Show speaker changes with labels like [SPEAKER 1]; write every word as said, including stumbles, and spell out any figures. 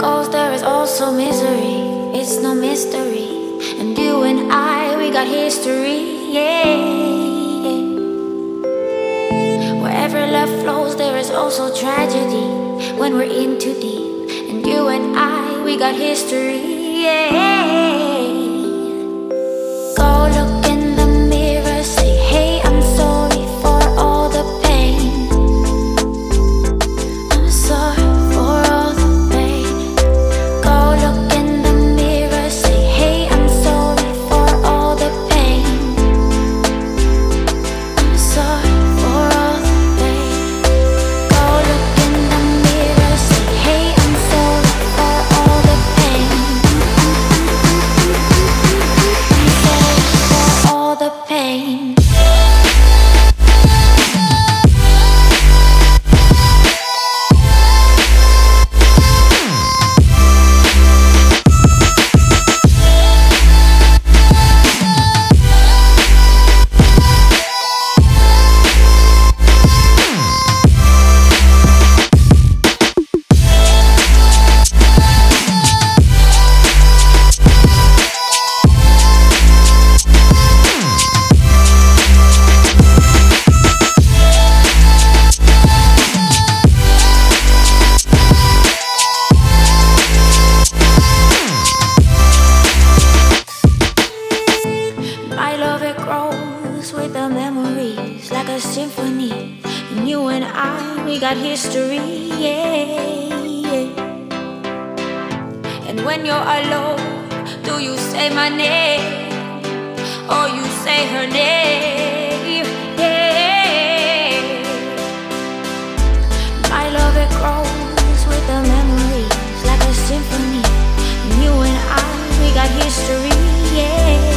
[SPEAKER 1] goes, there is also misery. It's no mystery. And you and I, we got history, yeah. Wherever love flows, there is also tragedy when we're in too deep. And you and I, we got history, yeah. Go look in the mirror, say, hey, I'm sorry for all the pain. I'm sorry for all the pain. Go look in the mirror, say, hey, I'm sorry for all the pain. I'm sorry for all the pain. Go look in the mirror, say, hey, I'm sorry for all the pain. I'm sorry for all the pain. My love, it grows with the memories like a symphony. And you and I, we got history, yeah. And when you're alone, do you say my name or you say her name? Yeah. My love, it grows with the memories like a symphony. And you and I, we got history, yeah.